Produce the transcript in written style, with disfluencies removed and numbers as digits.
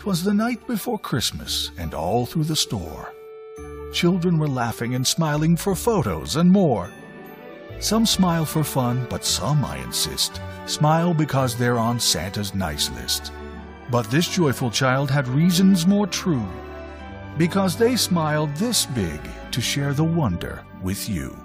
'Twas the night before Christmas, and all through the store children were laughing and smiling for photos and more. Some smile for fun, but some, I insist, smile because they're on Santa's nice list. But this joyful child had reasons more true, because they smiled this big to share the wonder with you.